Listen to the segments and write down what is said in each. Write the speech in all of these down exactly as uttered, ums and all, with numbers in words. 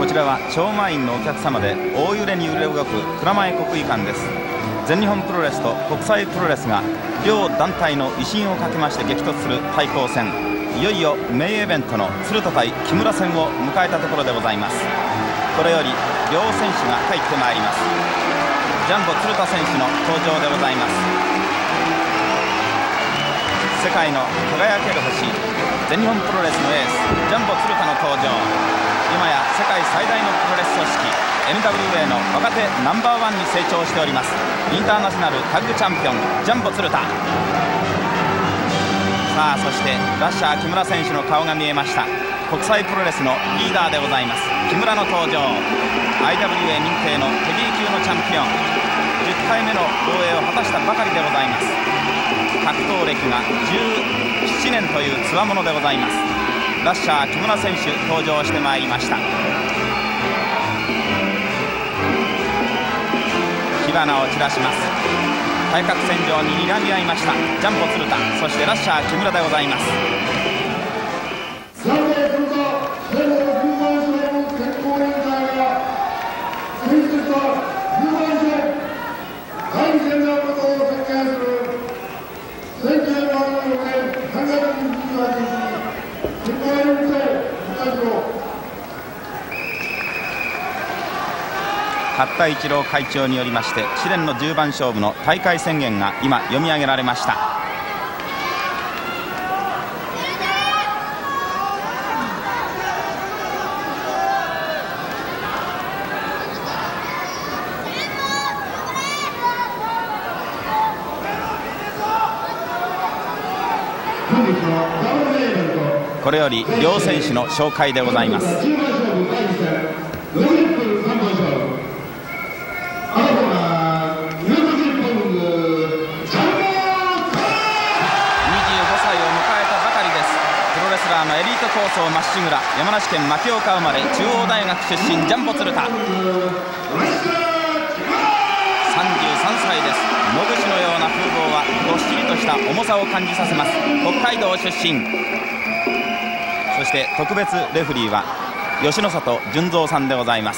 ちらは超満員のお客様で大揺れに揺れ動く蔵前国技館です。全日本プロレスと国際プロレスが両団体の威信をかけまして激突する対抗戦、いよいよメインイベントの鶴田対木村戦を迎えたところでございます。これより両選手が入ってまいります。ジャンボ鶴田選手の登場でございます。世界の輝ける星、全日本プロレスのエースジャンボ鶴田の登場。今や世界最大のプロレス組織 エヌダブリューエー の若手ナンバーワンに成長しております。インターナショナルタッグチャンピオンジャンボ鶴田。さあそしてラッシャー木村選手の顔が見えました。国際プロレスのリーダーでございます木村の登場。 アイダブリューエー 認定のヘビー級のチャンピオン、じゅっかいめの防衛を果たしたばかりでございます。格闘歴がじゅうななねんというつわものでございます。ラッシャー木村選手登場してまいりました。火花を散らします。対角線上に睨み合いましたジャンボ鶴田、そしてラッシャー木村でございます。八田一郎会長によりまして試練のじゅうばん勝負の大会宣言が今読み上げられました。これより両選手の紹介でございます。のエリート構想まっしぐら、山梨県牧岡生まれ、中央大学出身ジャンボ鶴田、さんじゅうさんさいです。野口のような風貌はどっしりとした重さを感じさせます。北海道出身。そして特別レフリーは吉野里純三さんでございます。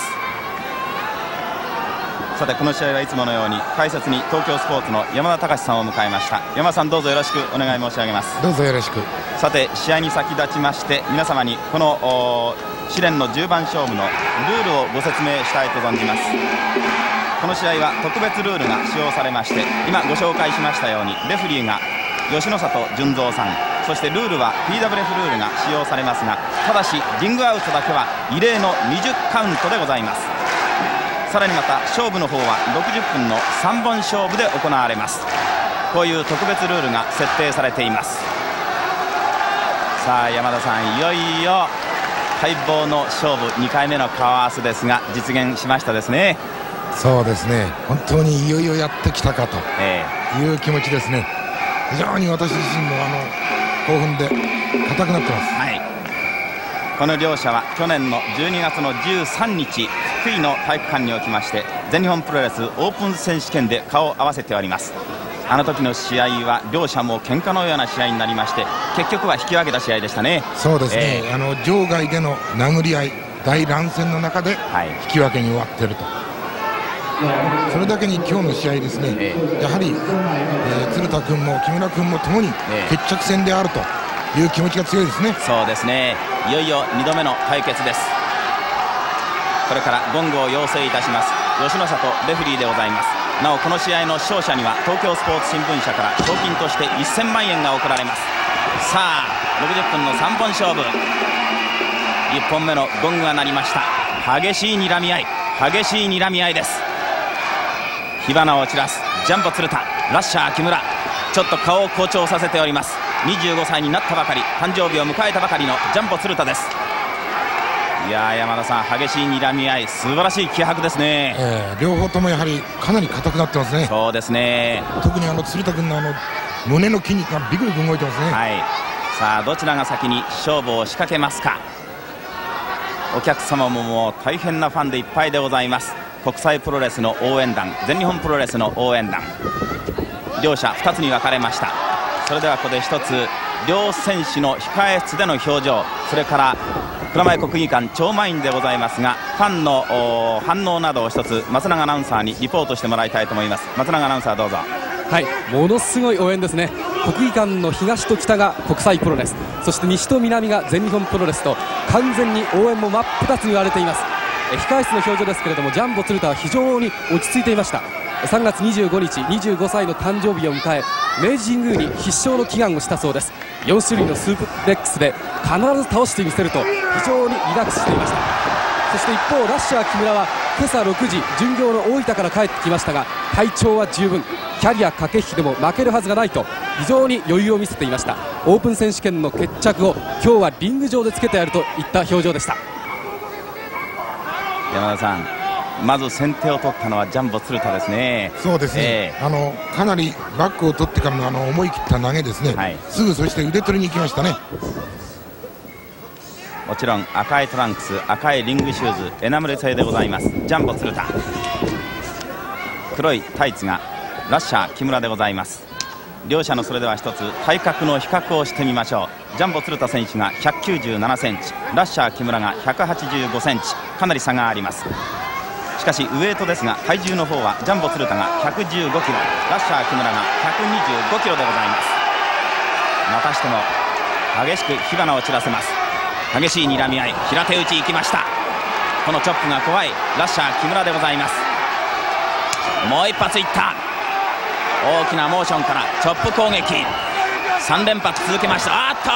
さてこの試合はいつものように解説に東京スポーツの山田隆さんを迎えました。山田さんどうぞよろしくお願い申し上げます。 どうぞよろしく。 さて試合に先立ちまして皆様にこの試練のじゅうばん勝負のルールをご説明したいと存じます。この試合は特別ルールが使用されまして、今ご紹介しましたようにレフリーが吉野里純三さん、そしてルールは ピーダブリューエフ ルールが使用されますが、ただしリングアウトだけは異例のにじゅうカウントでございます。さらにまた勝負の方はろくじゅっぷんのさんぼん勝負で行われます。こういう特別ルールが設定されています。さあ山田さん、いよいよ待望の勝負にかいめの顔合わせですが実現しましたですね。 そうですね、本当にいよいよやってきたかという気持ちですね。非常に私自身もあの興奮で硬くなってます、 はい、この両者は去年のじゅうにがつのじゅうさんにち福井の体育館におきまして全日本プロレスオープン選手権で顔を合わせております。あの時の試合は両者も喧嘩のような試合になりまして結局は引き分けた試合でしたね。 そうですね、えー、あの場外での殴り合い大乱戦の中で引き分けに終わっていると、はい、それだけに今日の試合ですね、えー、やはり、えー、鶴田君も木村君もともに決着戦であるという気持ちが強いですね。 そうですね、いよいよにどめの対決です。これからゴングを要請いたします吉野里レフリーでございます。なおこの試合の勝者には東京スポーツ新聞社から賞金としてせんまんえんが贈られます。さあろくじゅっぷんのさんぼん勝負、いっぽんめのゴングが鳴りました。激しい睨み合い激しい睨み合いです。火花を散らすジャンボ鶴田、ラッシャー木村、ちょっと顔を好調させております。にじゅうごさいになったばかり、誕生日を迎えたばかりのジャンボ鶴田です。いやー山田さん、激しい睨み合い素晴らしい気迫ですね、 えー、両方ともやはりかなり硬くなってますね。 そうですね、 特にあの鶴田君のあの胸の筋肉がビクビク動いてますね、 はい、さあどちらが先に勝負を仕掛けますか。お客様ももう大変なファンでいっぱいでございます。国際プロレスの応援団、全日本プロレスの応援団、両者ふたつに分かれました。それではここでひとつ両選手の控え室での表情、それから蔵前国技館超満員でございますが、ファンの反応などを一つ松永アナウンサーにリポートしてもらいたいと思います。松永アナウンサー、どうぞ。 はい、ものすごい応援ですね。国技館の東と北が国際プロレス、そして西と南が全日本プロレスと、完全に応援も真っ二つに割れています。え控え室の表情ですけれども、ジャンボ鶴田は非常に落ち着いていました。さんがつにじゅうごにち、にじゅうごさいの誕生日を迎え、明治神宮に必勝の祈願をしたそうです。よん種類のスープレックスで必ず倒してみせると非常にリラックスしていました。そして一方、ラッシャー木村は今朝ろくじ、巡業の大分から帰ってきましたが、体調は十分、キャリア駆け引きでも負けるはずがないと非常に余裕を見せていました。オープン選手権の決着を今日はリング上でつけてやるといった表情でした。 山田さん、まず先手を取ったのはジャンボ鶴田ですね。 そうですね、えー、あのかなりバックを取ってからのあの思い切った投げですね、はい、すぐそして腕取りに行きましたね。 もちろん赤いトランクス、赤いリングシューズ、エナメル製でございます。ジャンボ鶴田、黒いタイツがラッシャー木村でございます。両者のそれでは一つ体格の比較をしてみましょう。ジャンボ鶴田選手がひゃくきゅうじゅうななセンチ、ラッシャー木村がひゃくはちじゅうごセンチ、かなり差があります。しかしウエイトですが、体重の方はジャンボ鶴田がひゃくじゅうごキロ、ラッシャー木村がひゃくにじゅうごキロでございます。またしても激しく火花を散らせます。激しい睨み合い、平手打ち行きました。このチョップが怖いラッシャー木村でございます。もう一発いった。大きなモーションからチョップ攻撃、さん連発続けました。あっと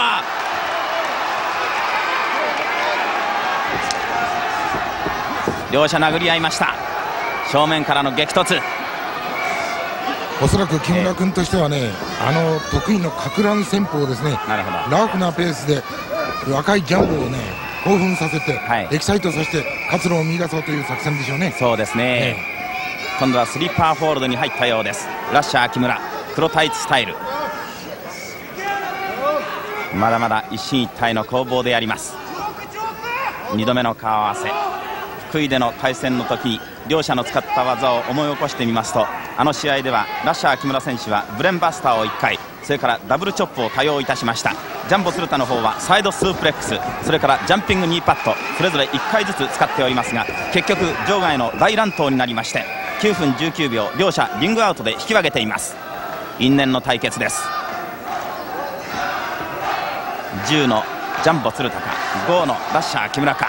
両者殴り合いました。正面からの激突。 おそらく木村君としてはね、あの得意のかく乱戦法ですね、 なるほど、 ラフなペースで若いジャンボをね興奮させて、はい、エキサイトさせて活路を見出そうという作戦でしょうね。 そうですね、ええ、今度はスリッパーホールドに入ったようです。ラッシャー木村、黒タイツスタイル、まだまだ一進一退の攻防であります。にどめの顔合わせ、福井での対戦の時に両者の使った技を思い起こしてみますと、あの試合ではラッシャー木村選手はブレンバスターをいっかい、それからダブルチョップを多用いたしました。ジャンボ鶴田の方はサイドスープレックス、それからジャンピングニーパッド、それぞれいっかいずつ使っておりますが、結局場外の大乱闘になりまして、きゅうふんじゅうきゅうびょう両者リングアウトで引き分けています。因縁の対決です。じゅうのジャンボ鶴田か、ごのラッシャー木村か。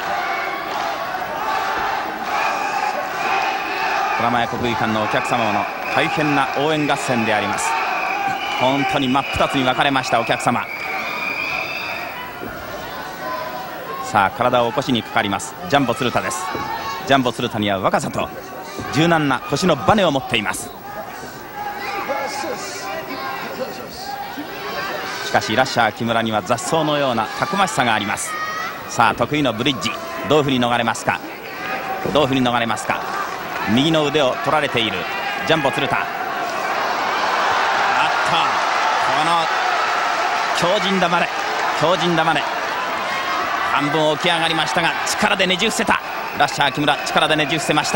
蔵前国技館のお客様の大変な応援合戦であります。本当に真っ二つに分かれました。お客様、さあ体を起こしにかかりますジャンボ鶴田です。ジャンボ鶴田には若さと柔軟な腰のバネを持っています。しかしラッシャー木村には雑草のようなたくましさがあります。さあ得意のブリッジ、どういうふうに逃れますか、どういうふうに逃れますか。右の腕を取られているジャンボ鶴田。あっとこの強靭なバネ、強靭なバネ、半分起き上がりましたが力でねじ伏せた。ラッシャー木村、力でねじ伏せました。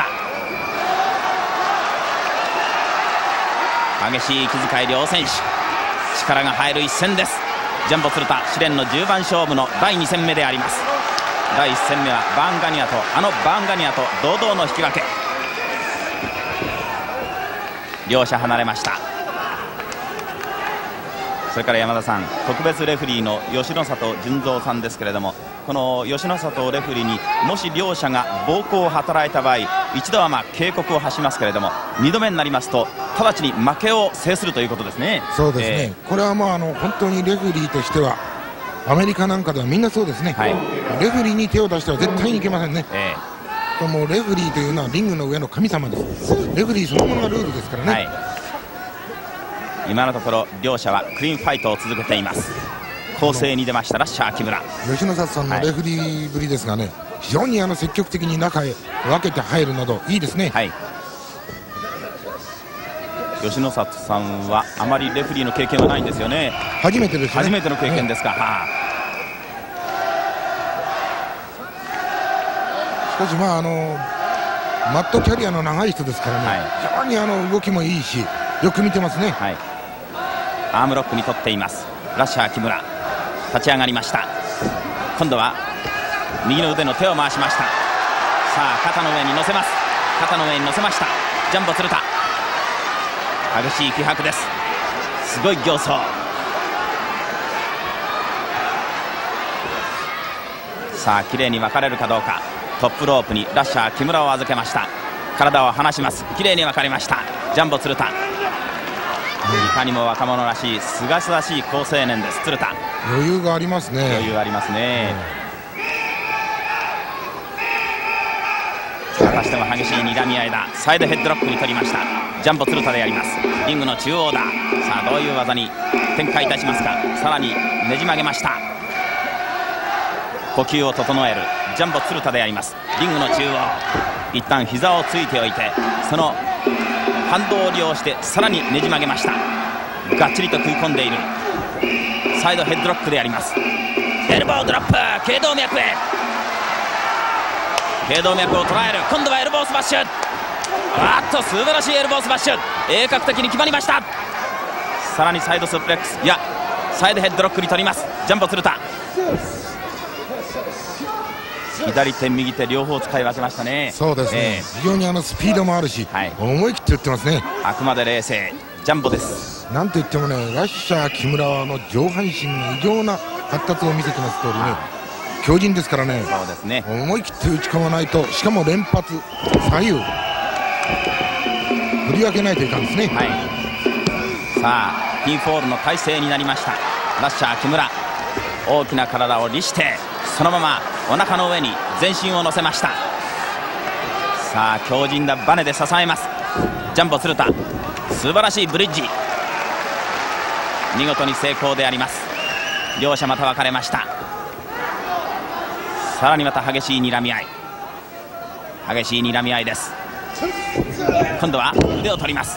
激しい息遣い両選手、力が入る一戦です。ジャンボ鶴田試練のじゅうばん勝負のだいに戦目であります。だいいち戦目はバーンガニアと、あのバーンガニアと堂々の引き分け。両者離れました。それから山田さん、特別レフェリーの吉野里純三さんですけれども、この吉野里レフェリーにもし両者が暴行を働いた場合、一度はまあ警告を発しますけれども、にどめになりますと直ちに負けを制するということですね。 そうですね、えー、これはまああの本当にレフェリーとしてはアメリカなんかではみんなそうですね、はい、レフェリーに手を出しては絶対にいけませんね。えーもうレフェリーというのはリングの上の神様です。レフェリーそのものがルールですからね、はい、 今のところ両者はクリーンファイトを続けています。攻勢に出ましたラッシャー木村。 吉野里さんのレフェリーぶりですがね、はい、非常にあの積極的に中へ分けて入るなどいいですね、はい、 吉野里さんはあまりレフェリーの経験はないんですよね。 初めてですね。 初めての経験ですか、ね、はあ。 しかしまああのマットキャリアの長い人ですからね、はい、非常にあの動きもいいしよく見てますね、はい、 アームロックに取っていますラッシャー木村。 立ち上がりました。今度は右の腕の手を回しました。さあ肩の上に乗せます。肩の上に乗せました。ジャンボ鶴田、激しい気迫です。すごい形相。さあ綺麗に分かれるかどうか。トップロープにラッシャー木村を預けました。体を離します。綺麗に分かれました。ジャンボ鶴田、いかにも若者らしいすがすがしい好青年です。鶴田、 余裕がありますね。 余裕ありますね。またしても激しい睨み合いだ。サイドヘッドロックに取りました。ジャンボ鶴田でやります。リングの中央だ。さあどういう技に展開いたしますか。さらにねじ曲げました。呼吸を整えるジャンボ鶴田でやります。リングの中央、一旦膝をついておいて、その反動を利用してさらにねじ曲げました。がっちりと食い込んでいる。サイドヘッドロックでやります。エルボードロップ、頸動脈へ。頸動脈を捉える。今度はエルボースマッシュ。あっと素晴らしいエルボースマッシュ、鋭角的に決まりました。さらにサイドスプレックス、いやサイドヘッドロックに取ります。ジャンボ鶴田、左手右手両方使い分けましたね。 そうですね、えー、非常にあのスピードもあるし、はい、思い切って打ってますね。 あくまで冷静ジャンボです。 なんといってもね、ラッシャー木村の上半身の異常な発達を見せてます通りね、強靭ですからね。 そうですね、 思い切って打ち込まないと、しかも連発左右振り分けないといかんですね。 はい、さあピンフォールの体勢になりました。ラッシャー木村、大きな体を利してそのままお腹の上に全身を乗せました。さあ強靭なバネで支えます。ジャンボ鶴田、素晴らしいブリッジ、見事に成功であります。両者また分かれました。さらにまた激しい睨み合い、激しい睨み合いです。今度は腕を取ります。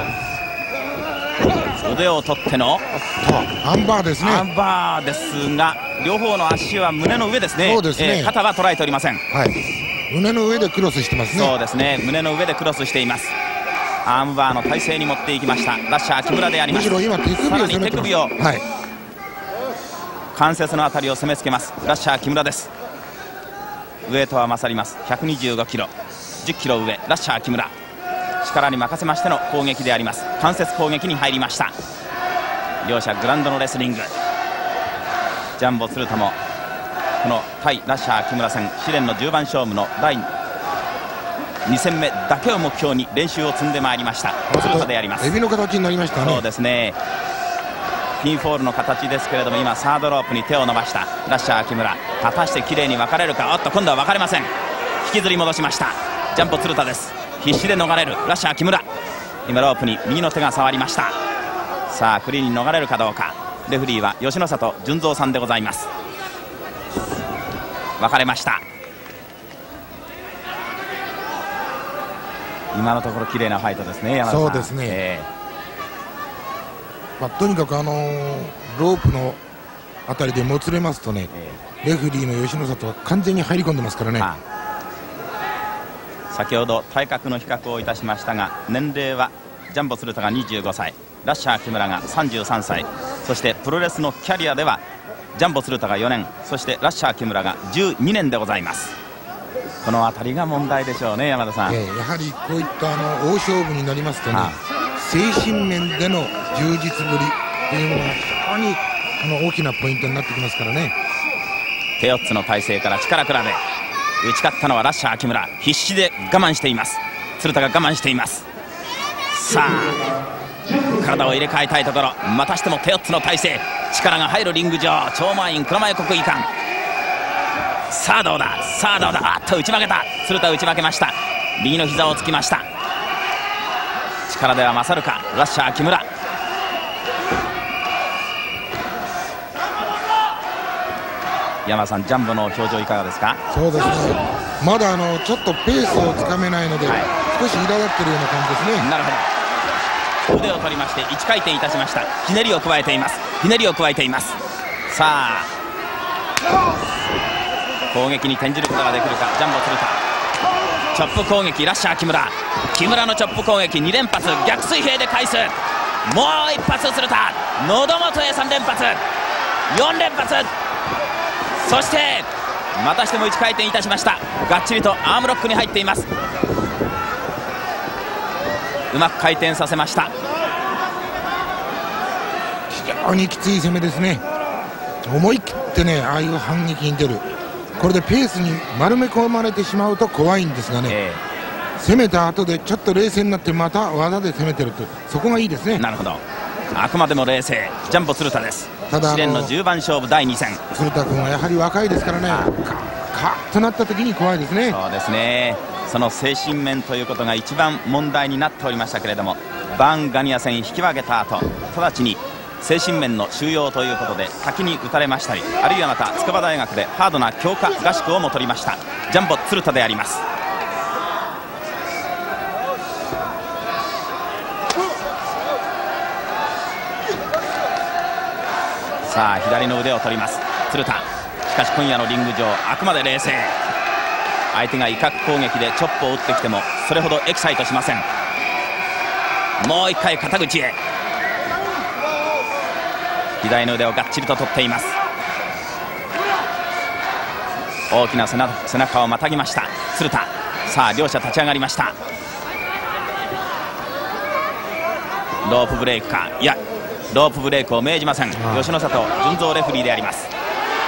腕を取ってのアンバーですね。 アンバーですが、両方の足は胸の上ですね。 そうですね、 えー、肩は捉えておりません。 はい、胸の上でクロスしてますね。 そうですね、胸の上でクロスしています。アームバーの体勢に持っていきましたラッシャー木村であります。 むしろ今手首を攻めてます。さらに手首を、はい、 関節のあたりを攻めつけますラッシャー木村です。ウエイトは勝ります。ひゃくにじゅうごキロ、じゅっキロ上、ラッシャー木村、力に任せましての攻撃であります。関節攻撃に入りました。両者グラウンドのレスリング。ジャンボ鶴田もこの対ラッシャー木村戦、試練のじゅうばん勝負のだいに戦目だけを目標に練習を積んでまいりました鶴田であります。 エビの形になりましたね。 そうですね、ピンフォールの形ですけれども、今サードロープに手を伸ばしたラッシャー木村、果たして綺麗に分かれるか。おっと今度は分かれません。引きずり戻しましたジャンボ鶴田です。必死で逃れるラッシャー木村、今ロープに右の手が触りました。さあクリーンに逃れるかどうか。レフリーは吉野里純三さんでございます。分かれました。今のところ綺麗なファイトですね、山田さん。 そうですね、えーまあ、とにかくあのー、ロープのあたりでもつれますとね、えー、レフリーの吉野里は完全に入り込んでますからね。はあ、先ほど体格の比較をいたしましたが、年齢はジャンボ鶴田がにじゅうごさい、ラッシャー木村がさんじゅうさんさい、そしてプロレスのキャリアではジャンボ鶴田がよねん、そしてラッシャー木村がじゅうにねんでございます。この辺りが問題でしょうね、山田さん。 えー、やはりこういったあの大勝負になりますとね、はあ、精神面での充実ぶりというものが非常にあの大きなポイントになってきますからね。 手四つの体勢から力比べ、打ち勝ったのはラッシャー木村、必死で我慢しています。鶴田が我慢しています。さあ体を入れ替えたいところ、またしても手四つの体勢、力が入るリング上、超満員蔵前国技館。さあどうだ、さあどうだ、あっと打ち負けた。鶴田打ち負けました。右の膝をつきました。力では勝るかラッシャー木村。山田さん、ジャンボの表情いかがですか。 そうですね、まだあのちょっとペースをつかめないので、はい、少し苛立ってるような感じですね。 なるほど、腕を取りましていち回転いたしました。ひねりを加えています。ひねりを加えています。さあ攻撃に転じることができるかジャンボ鶴田。チョップ攻撃ラッシャー木村、木村のチョップ攻撃に連発、逆水平で返す。もう一発鶴田、喉元へさん連発。 よん連発、そしてまたしてもいち回転いたしました。がっちりとアームロックに入っています。うまく回転させました。 非常にきつい攻めですね。思い切ってね、ああいう反撃に出る。これでペースに丸め込まれてしまうと怖いんですがね、えー、攻めた後でちょっと冷静になってまた技で攻めてると、そこがいいですね。 なるほど、あくまでも冷静、ジャンボ鶴田です。ただ試練のじゅうばん勝負だいに戦、 鶴田君はやはり若いですからね、カッとなった時に怖いですね。 そうですね、その精神面ということが一番問題になっておりましたけれども、バーンガニア戦引き分けた後、直ちに精神面の収容ということで滝に打たれましたり、あるいはまた筑波大学でハードな強化合宿をも取りましたジャンボ鶴田であります。さあ左の腕を取ります鶴田。しかし今夜のリング上、あくまで冷静。相手が威嚇攻撃でチョップを打ってきてもそれほどエキサイトしません。もう一回肩口へ、左の腕をがっちりと取っています。大きな背中、背中をまたぎました鶴田。さあ両者立ち上がりました。ロープブレイクか、いやロープブレイクを命じません。吉野里純三レフリーであります。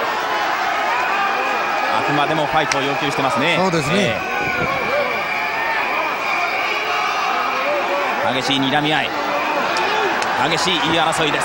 あくまでもファイトを要求してますね。 そうですね、えー、激しい睨み合い、激しい言い争いです。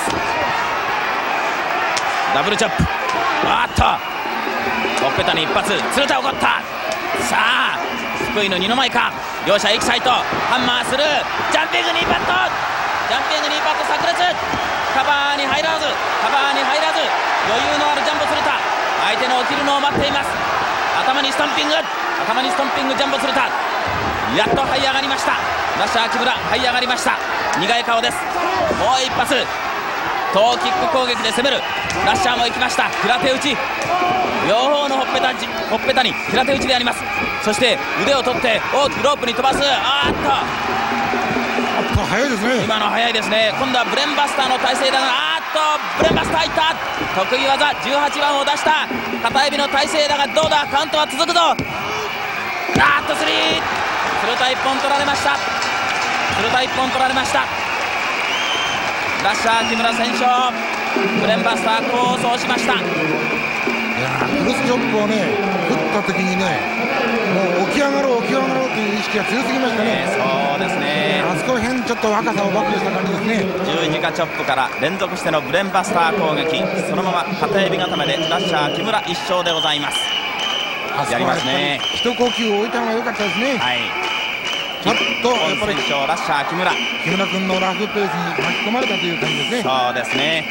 ダブルチョップ、あっとほっぺたに一発、鶴田怒った。さあ福井の二の舞か、両者エキサイト、ハンマーする、ジャンピングニーパット、ジャンピングニーパット炸裂、カバーに入らず、カバーに入らず、余裕のあるジャンボ鶴田、相手の起きるのを待っています。頭にストンピング、頭にストンピング、ジャンボ鶴田、やっと這い上がりました。ラッシャー木村這い上がりました。苦い顔です。もう一発、トーキック攻撃で攻めるラッシャーも行きました。平手打ち、両方のほっぺたにほっぺたに平手打ちであります。そして腕を取って大きくロープに飛ばす。あーっと早いですね。 今の早いですね。今度はブレンバスターの体勢だが、あーっとブレンバスターいった。得意技じゅうはちばんを出した片指の体勢だが、どうだ、カウントは続くぞ。あーっとスリー、鶴田いっぽん取られました。鶴田いっぽん取られました。ラッシャー木村選手、ブレンバスター構想しました。いやクロスチョップをね打った時にね、もう起き上がろう起き上がろうという意識が強すぎましたね。 そうですね、 あそこら辺ちょっと若さを暴露した感じですね。 十字架チョップから連続してのブレンバスター攻撃、そのまま片指固めでラッシャー木村一勝でございます。やりますね。 一呼吸置いた方が良かったですね。 はい、 ちょっとやっぱりラッシャー木村木村君のラフペースに巻き込まれたという感じですね。 そうですね。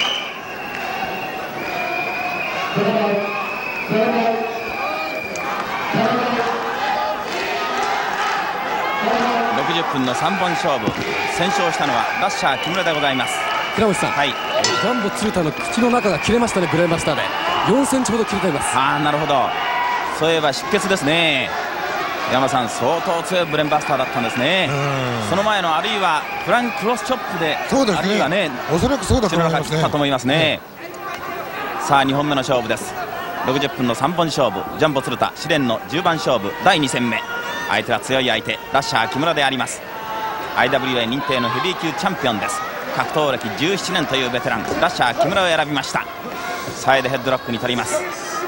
ろくじゅっぷんのさんぼん勝負、先勝したのはラッシャー木村でございます。 平星さん、 はい、 ジャンボ鶴田の口の中が切れましたね。ブレンバスターでよんセンチほど切れています。 ああ、なるほど。そういえば出血ですね。山さん、相当強いブレンバスターだったんですね。その前のあるいはフランクロスチョップで、 そうですね、 あるいはね、 おそらくそうだと思いますね。 と思いますね。さあにほんめの勝負です。ろくじゅっぷんのさんぼん勝負、ジャンボ鶴田試練のじゅうばん勝負だいに戦目。相手は強い相手、ラッシャー木村であります。 アイダブリューエー 認定のヘビー級チャンピオンです。格闘歴じゅうななねんというベテラン、ラッシャー木村を選びました。サイドヘッドロックに取ります。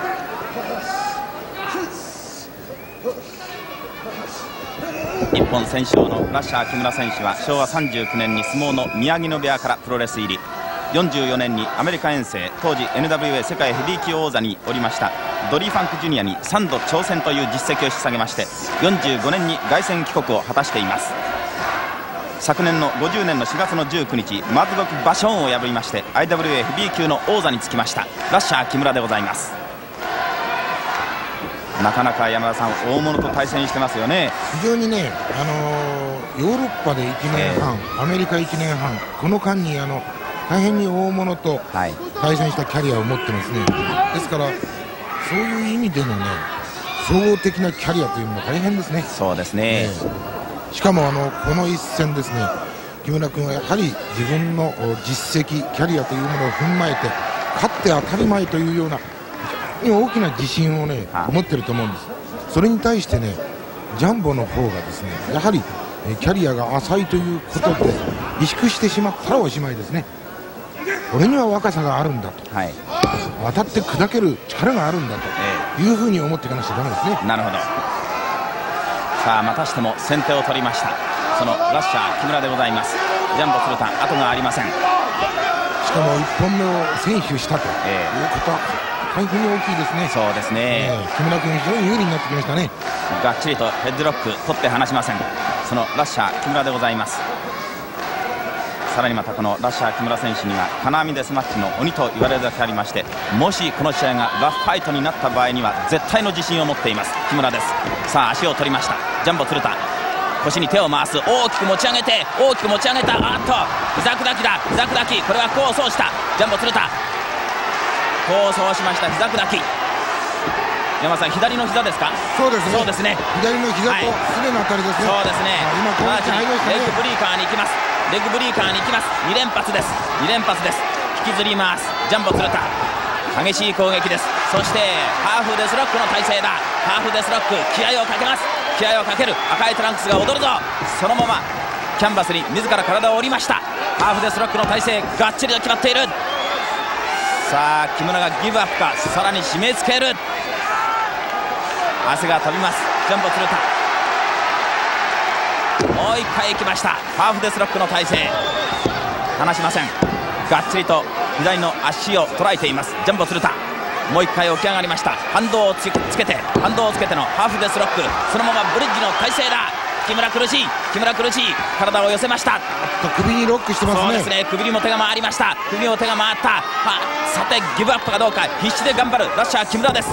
日本選手王のラッシャー木村選手はしょうわさんじゅうきゅうねんに相撲の宮城野部屋からプロレス入り、よんじゅうよねんにアメリカ遠征、当時 エヌダブリューエー 世界ヘビー級王座におりましたドリー・ファンクジュニアにさんど挑戦という実績を引き下げまして、よんじゅうごねんに凱旋帰国を果たしています。昨年のごじゅうねんのしがつのじゅうくにち、マッドドック・バショーンを破りまして アイダブリューエー ヘビー級の王座につきましたラッシャー木村でございます。なかなか山田さん、大物と対戦してますよね。 非常にね、あのー、ヨーロッパでいちねんはん、えー、アメリカいちねんはん、この間にあの大変に大物と対戦したキャリアを持ってますね。ですからそういう意味でのね、総合的なキャリアというのも大変ですね。 そうですね、えー、しかもあのこの一戦ですね、木村君はやはり自分の実績キャリアというものを踏まえて勝って当たり前というような非常に大きな自信をね持ってると思うんです。それに対してねジャンボの方がですねやはりキャリアが浅いということで萎縮してしまったらおしまいですね。俺には若さがあるんだと、はい、当たって砕ける力があるんだというふうに思っていかなくちゃダメですね。 なるほど。さあまたしても先手を取りました。そのラッシャー木村でございます。ジャンボ鶴田後がありません。 しかもいっぽんめを先取したということは大変に大きいですね。 そうですね、 えー、木村君非常に有利になってきましたね。 がっちりとヘッドロック取って離しません。そのラッシャー木村でございます。さらにまたこのラッシャー木村選手には金網デスマッチの鬼と言われるだけありまして、もしこの試合がラフファイトになった場合には絶対の自信を持っています木村です。さあ足を取りましたジャンボ鶴田、腰に手を回す、大きく持ち上げて大きく持ち上げた、あっと膝砕きだ、膝砕き、これは功を奏したジャンボ鶴田、功を奏しました膝砕き。山田さん左の膝ですか。 そうですね、 そうですね、 左の膝とすねのあたりですね。 そうですね、 今この位置に入りましたね。 レッグブリーカーに行きます、レッグブリーカーに行きます。に連発です、に連発です。引きずりますジャンボ鶴田、激しい攻撃です。そしてハーフデスロックの体勢だ、ハーフデスロック、気合をかけます、気合をかける。赤いトランクスが踊るぞ。そのままキャンバスに自ら体を折りました。ハーフデスロックの体勢がっちりと決まっている。さあ木村がギブアップか、さらに締め付ける。汗が飛びますジャンボ鶴田、もういっかい行きました。ハーフデスロックの体勢離しません。がっちりと左の足を捉えていますジャンボ鶴田。もういっかい起き上がりました。反動を つ, つけて反動をつけてのハーフデスロック、そのままブリッジの体勢だ。木村苦しい、木村苦しい、体を寄せました。 首にロックしてますね。 そうですね、首にも手が回りました。首にも手が回った。はさてギブアップかどうか、必死で頑張るラッシャー木村です。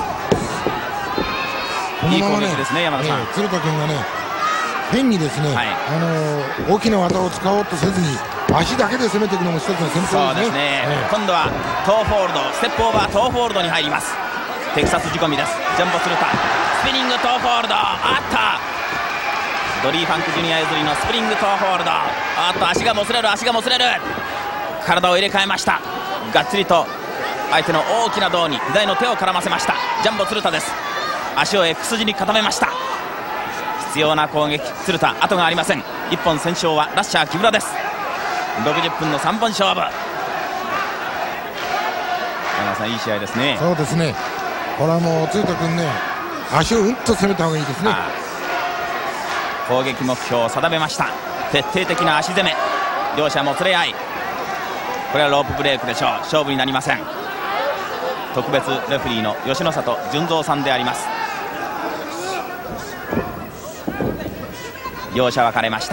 このままね、 いい攻撃ですね山田さん、 えー、鶴田君がね変にですね、はい、あのー、大きな技を使おうとせずに足だけで攻めていくのも一つの戦法ですね。 そうですね、えー、今度はトーフォールド、ステップオーバートーフォールドに入ります。テキサス仕込みですジャンボ鶴田、スピニングトーフォールド、あったドリー・ファンクジュニア譲りのスプリングトーフォールド、あっと足がもつれる、足がもつれる、体を入れ替えました。がっちりと相手の大きな胴に左の手を絡ませましたジャンボ鶴田です。足を X 字に固めました。必要な攻撃鶴田後がありません。いっぽん先勝はラッシャー木村です。ろくじゅっぷんのさんぼん勝負。山田さんいい試合ですね。 そうですね、これはもう鶴田君ね足をうんと攻めた方がいいですね。 攻撃目標を定めました。徹底的な足攻め、両者もつれ合い、これはロープブレークでしょう。勝負になりません。特別レフェリーの吉野里純三さんであります。両者分かれました。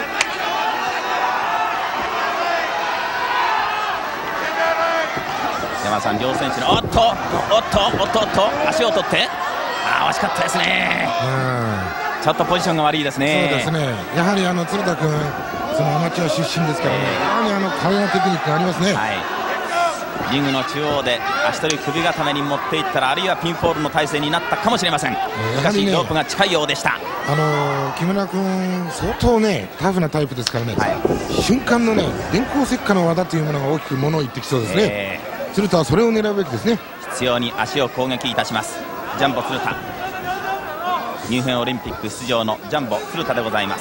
山田さん両選手のおっとおっとおっとおっと足を取って、あー惜しかったですね。ちょっとポジションが悪いですね。 そうですね、やはりあの鶴田君そのアマチュア出身ですからね、非常にあの体のテクニックがありますね。 はい、リングの中央で足取り首固めに持っていったら、あるいはピンフォールの体勢になったかもしれません。しかしロープが近いようでした。 あのー、木村君相当ねタフなタイプですからね、はい、瞬間のね電光石火の技というものが大きくものを言ってきそうですね、えー、鶴田はそれを狙うべきですね。 必要に足を攻撃いたしますジャンボ鶴田、ミュンヘンオリンピック出場のジャンボ鶴田でございます。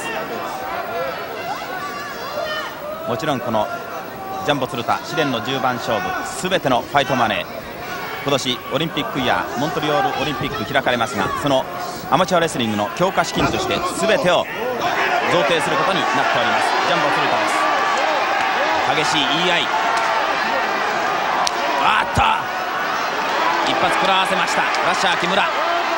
もちろんこのジャンボ鶴田試練のじゅうばん勝負、すべてのファイトマネー、今年オリンピックイヤーモントリオールオリンピック開かれますが、そのアマチュアレスリングの強化資金としてすべてを贈呈することになっておりますジャンボ鶴田です。激しい言い合い、あっと一発食らわせましたラッシャー木村。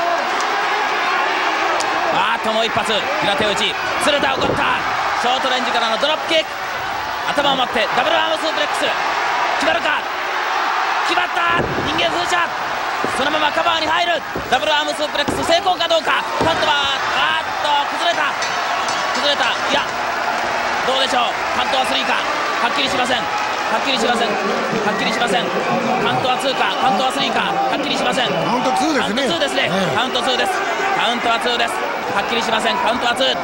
あっともう一発平手打ち、鶴田怒った、ショートレンジからのドロップキック、頭を持ってダブルアームスープレックス、決まるか、決まった、人間風車、そのままカバーに入る、ダブルアームスープレックス成功かどうか、パントはあっと崩れた崩れた、いやどうでしょう、カントはスリーか、はっきりしません、はっきりしません、はっきりしません、カウントはツーか、カウントはスリーか、はっきりしません。 カウントツーですね。 カウントツーですね。ええ、カウントツーです。カウントはツーです。はっきりしません。カウントはツー。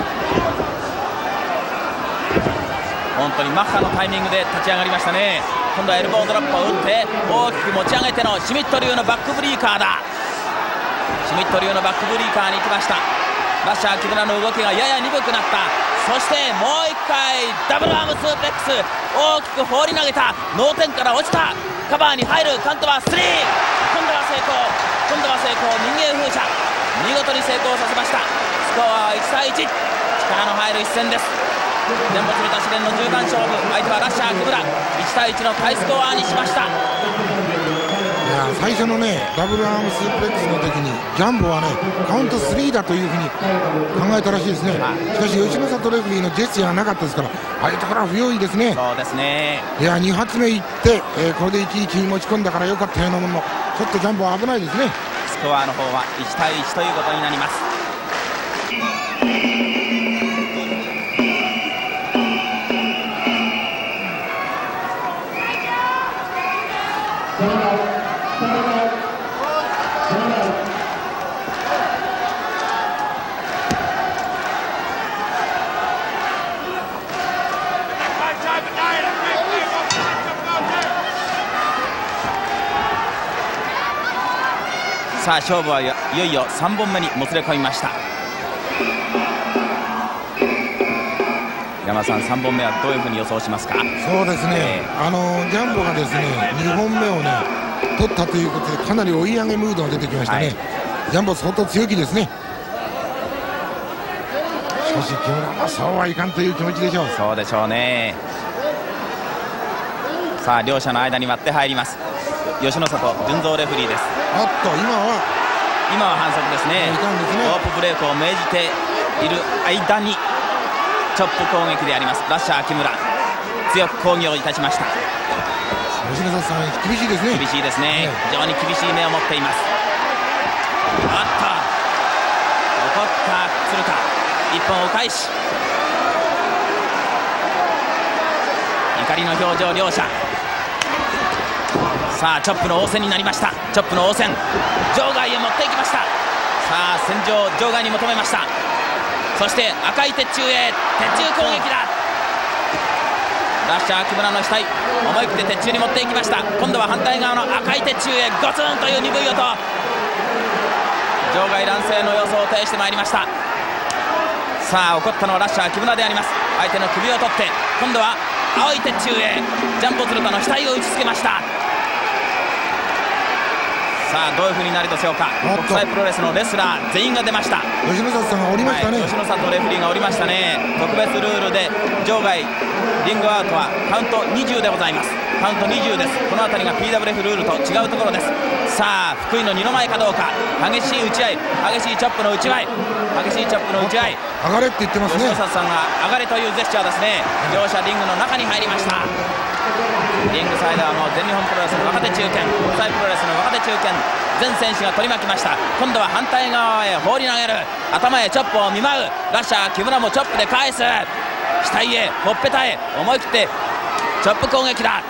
本当にマッハのタイミングで立ち上がりましたね。 今度はエルボードロップを打って大きく持ち上げてのシュミット流のバックブリーカーだ。シュミット流のバックブリーカーに行きました。ラッシャー木村の動きがやや鈍くなった。そしてもういっかいダブルアームスープレックス、大きく放り投げた。脳天から落ちた。カバーに入る。カントはスリー。今度は成功。今度は成功。民芸風車見事に成功させました。スコアはいちたいいち。力の入る一戦です。ジャンボ鶴田試練のじゅうばん勝負、相手はラッシャー木村。いちたいいちのタイスコアにしました。 いや最初のねダブルアームスープレックスの時にジャンボはねカウントスリーだというふうに考えたらしいですね。しかし吉野里レフェリーのジェスチャーはなかったですから、ああいうところは不用意ですね。 そうですね。 いやに発目いって、えー、これでいちいちに持ち込んだからよかったようなものの、ちょっとジャンボは危ないですね。 スコアの方はいちたいいちということになります。さあ勝負はいよいよさんぼんめにもつれ込みました。山田さん、さんぼんめはどういうふうに予想しますか？ そうですね、えー、あのジャンボがですねにほんめをね取ったということでかなり追い上げムードが出てきましたね、はい、ジャンボ相当強気ですね。しかし木村はそうはいかんという気持ちでしょう。 そうでしょうね。さあ両者の間に割って入ります。吉野里純三レフェリーです。 あっと今は今は反則ですね。 いかんですね。 ロープブレークを命じている間にチョップ攻撃であります。ラッシャー木村強く抗議をいたしました。 吉野里さん厳しいですね。 厳しいですね、はい、非常に厳しい目を持っています。あっと怒った鶴田、一本お返し。怒りの表情両者。さあチョップの応戦になりました。チョップの応戦場外へ持っていきました。さあ戦場場外に求めました。そして赤い鉄柱へ鉄柱攻撃だ。ラッシャー木村の額思い切って鉄柱に持っていきました。今度は反対側の赤い鉄柱へゴツンという鈍い音。場外乱戦の様相を呈してまいりました。さあ怒ったのはラッシャー木村であります。相手の首を取って今度は青い鉄柱へジャンボ鶴田の額を打ちつけました。さあどういうふうになるでしょうか。国際プロレスのレスラー全員が出ました。 吉野里さんがおりましたね、 はい、吉野里レフェリーがおりましたね。特別ルールで場外リングアウトはカウントにじゅうでございます。カウントにじゅうです。この辺りが ピーダブリューエフ ルールと違うところです。さあ福井の二の前かどうか。激しい打ち合い、激しいチョップの打ち合い、激しいチョップの打ち合い。 上がれって言ってますね。 吉野里さんが上がれというジェスチャーですね。両者リングの中に入りました。リングサイドはもう全日本プロレスの若手中堅、国際プロレスの若手中堅全選手が取り巻きました。今度は反対側へ放り投げる。頭へチョップを見舞う。ラッシャー木村もチョップで返す。額へほっぺたへ思い切ってチョップ攻撃だ。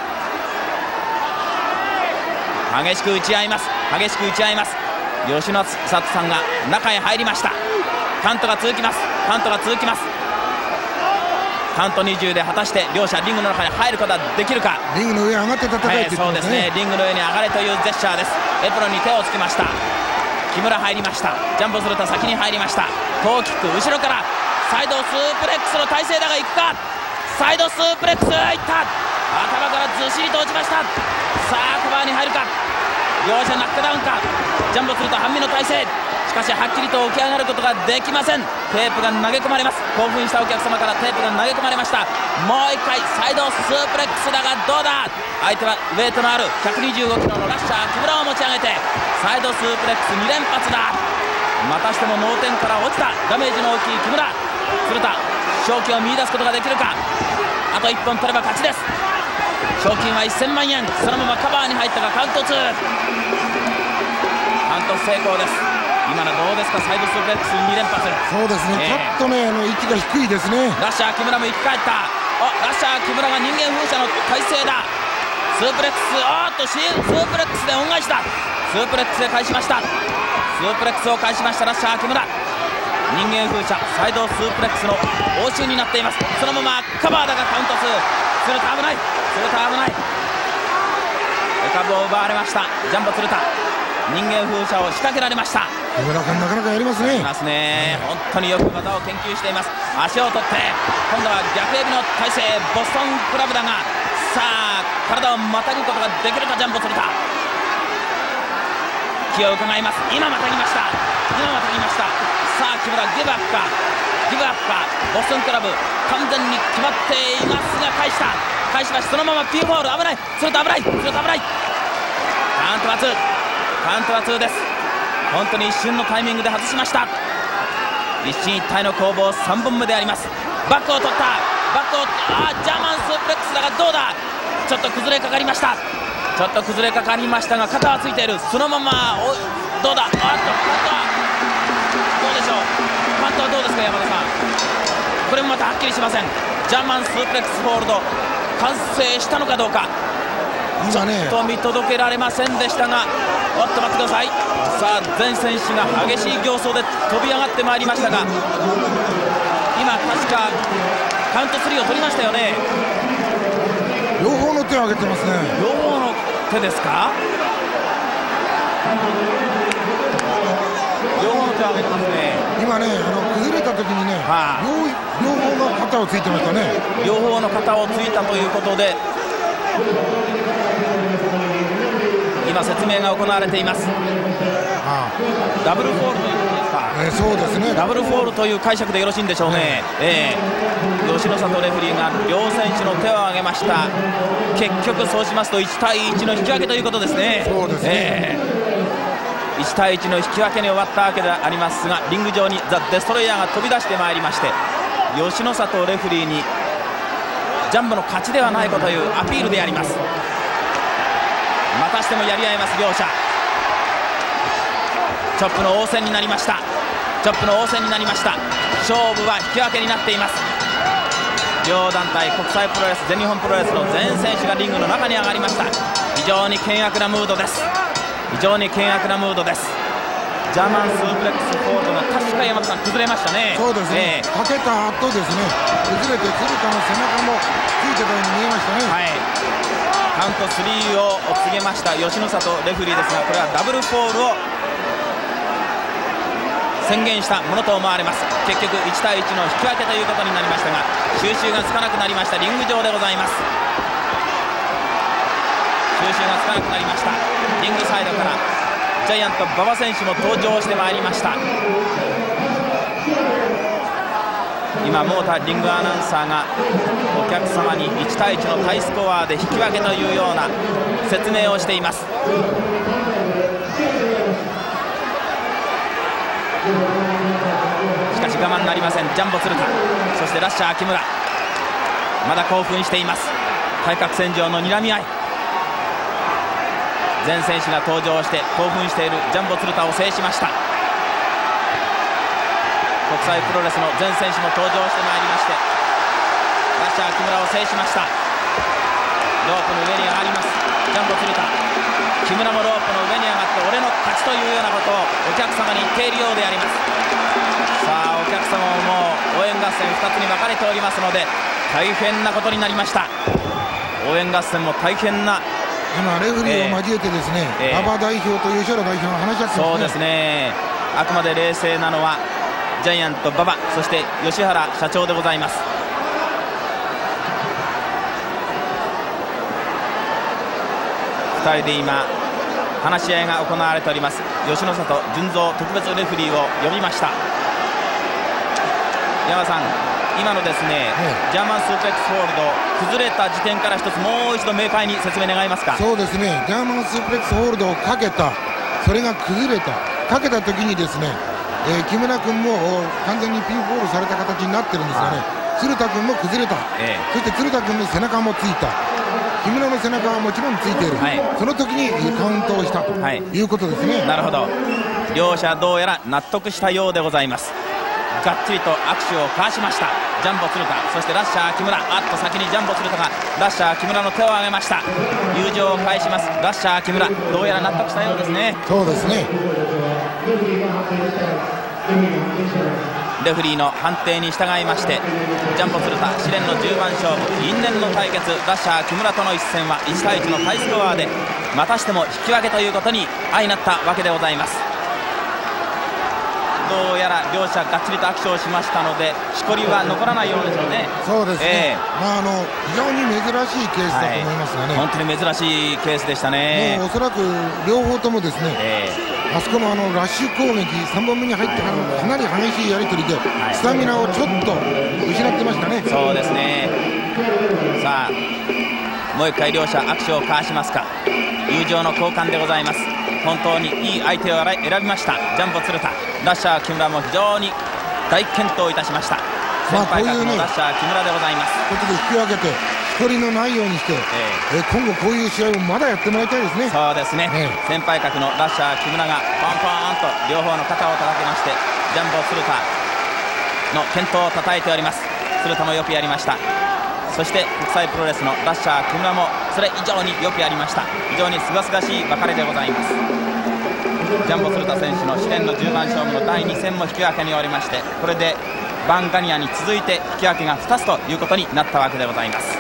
激しく打ち合います。激しく打ち合います。吉野里さんが中へ入りました。カウントが続きます。カウントが続きます。カウントにじゅうで果たして両者リングの中に入ることができるか。 リングの上上がって戦いって言ってますね、 はい、そうですね。リングの上に上がれというジェスチャーです。エプロンに手をつきました。木村入りました。ジャンプすると先に入りました。トーキック後ろからサイドスープレックスの体勢だがいくか。サイドスープレックスいった。頭からずしりと落ちました。さあカバーに入るか。両者ナックダウンか。ジャンプすると半身の体勢。しかしはっきりと起き上がることができません。テープが投げ込まれます。興奮したお客様からテープが投げ込まれました。もういっかいサイドスープレックスだがどうだ。相手はウェイトのあるひゃくにじゅうごキロのラッシャー木村を持ち上げてサイドスープレックスに連発だ。またしても脳天から落ちた。ダメージの大きい木村。鶴田勝機を見出すことができるか。あといっぽん取れば勝ちです。賞金はせんまんえん。そのままカバーに入ったがカウントツー。カウント成功です。今のどうですか。サイドスープレックスに連発。 そうですね、えー、ちょっとねあの位置が低いですね。 ラッシャー木村も生き返った。あラッシャー木村が人間風車の体勢だ。スープレックスあーっとスープレックスで恩返しだ。スープレックスで返しました。スープレックスを返しましたラッシャー木村。人間風車サイドスープレックスの応酬になっています。そのままカバーだがカウントツー。鶴田危ない。鶴田危ない。 株を奪われました。ジャンボ鶴田、人間風車を仕掛けられました。 木村君なかなかやりますね。 いますね。本当によく技を研究しています。足を取って今度は逆エビの体勢、ボストンクラブだが、さあ体をまたぐことができるか。ジャンボ鶴田、気を伺います。今またぎました。今またぎました。さあ木村、ギブアップかギブアップか。ボストンクラブ完全に決まっていますが、返した返しました。そのままピンフォール、危ない。鶴田危ない。鶴田危ない。カウントはツー、カウントはツーです。本当に一瞬のタイミングで外しました。一進一退の攻防さんぼんめであります。バックを取った。バックをあージャーマンスープレックスだがどうだ。ちょっと崩れかかりました。ちょっと崩れかかりましたが肩はついている。そのままおどうだ。あっとカントはどうでしょう。カントはどうですか山田さん。これもまたはっきりしません。ジャーマンスープレックスホールド完成したのかどうか、ちょっと見届けられませんでしたが、おっと待ってください。さあ全選手が激しい形相で飛び上がってまいりましたが、今確かカウントスリーを取りましたよね。 両方の手を挙げてますね。 両方の手ですか。両方の手を挙げてますね。 今ね、あの崩れた時にね、はあ、両, 両方の肩をついてましたね。 両方の肩をついたということで今説明が行われています。ああ、ダブルフォールということですか。 えー、そうですね。 ダブルフォールという解釈でよろしいんでしょうね。えー、吉野里レフェリーが両選手の手を挙げました。結局そうしますといちたいいちの引き分けということですね。 そうですね。えー、いちたいいちの引き分けに終わったわけでありますが、リング上にザ・デストロイヤーが飛び出してまいりまして、吉野里レフェリーにジャンボの勝ちではないかというアピールであります。またしてもやり合います両者。チョップの応戦になりました。チョップの応戦になりました。勝負は引き分けになっています。両団体、国際プロレス、全日本プロレスの全選手がリングの中に上がりました。非常に険悪なムードです。非常に険悪なムードです。ジャーマンスープレックスホールドが確か山田さん崩れましたね。 そうですね、えー、かけた後ですね、崩れて鶴田の背中もついてたように見えましたね。 はい、カウントスリーを告げました吉野里レフェリーですが、これはダブルフォールを宣言したものと思われます。結局いちたいいちの引き分けということになりましたが、収拾がつかなくなりましたリング上でございます。収拾がつかなくなりました。リングサイドからジャイアント馬場選手も登場してまいりました。今モーターリングアナウンサーがお客様にいちたいいちのタイスコアで引き分けというような説明をしています。しかし我慢なりませんジャンボ鶴田、そしてラッシャー木村、まだ興奮しています。対角線上の睨み合い、全選手が登場して興奮しているジャンボ鶴田を制しました。国際プロレスの全選手も登場してまいりまして、ラッシャー木村を制しました。ロープの上に上がりますジャンボ鶴田、木村もロープの上に上がって俺の勝ちというようなことをお客様に言っているようであります。さあお客様ももう応援合戦ふたつに分かれておりますので大変なことになりました。応援合戦も大変な、 今レフェリーを交えてですね、えー、馬場代表と吉原代表が話し合ってますね。 そうですね、あくまで冷静なのはジャイアント馬場、そして吉原社長でございます。ふたりで今話し合いが行われております。吉野里純三特別レフェリーを呼びました。山田さん、今のですね、はい、ジャーマンスープレックスホールド崩れた時点から一つもう一度明快に説明願えますか。 そうですね、ジャーマンスープレックスホールドをかけた、それが崩れた、かけた時にですね、えー、木村君も完全にピンフォールされた形になってるんですがね、鶴田君も崩れた、ええ、そして鶴田君の背中もついた、木村の背中はもちろんついている、はい、その時にカウントをしたということですね。 なるほど、両者どうやら納得したようでございます。がっちりと握手を交わしましたジャンボ鶴田、そしてラッシャー木村、あっと先にジャンボ鶴田がラッシャー木村の手を挙げました。友情を返しますラッシャー木村、どうやら納得したようですね。 そうですね、 レフェリーの判定に従いましてジャンボ鶴田試練のじゅうばん勝負因縁の対決、ラッシャー木村との一戦はいちたいいちのタイスコアでまたしても引き分けということに相なったわけでございます。どうやら両者がっちりと握手をしましたので、しこりは残らないようでしょうね。 そうですね、 えーまあ、あの非常に珍しいケースだと思いますがね、 はい、本当に珍しいケースでしたね。 もうおそらく両方ともですね、えー、あそこのあのラッシュ攻撃さんぼんめに入ってからのかなり激しいやり取りで、はい、スタミナをちょっと失ってましたね。 そうですね。さあもう一回両者握手を交わしますか。友情の交換でございます。本当にいい相手を選びました。ジャンボ鶴田、ラッシャー木村も非常に大健闘いたしました。先輩格のラッシャー木村でございます。 ここで引き分けてしこりのないようにして、えー、今後こういう試合をまだやってもらいたいですね。 そうですね、えー、先輩格のラッシャー木村がポンポンと両方の肩を叩きまして、ジャンボ鶴田の健闘をたたえております。鶴田もよくやりました。そして国際プロレスのラッシャー木村もそれ以上によくやりました。非常にすがすがしい別れでございます。ジャンボ鶴田選手の試練のじゅうばん勝負のだいに戦も引き分けにおりまして、これでバンガニアに続いて引き分けがふたつということになったわけでございます。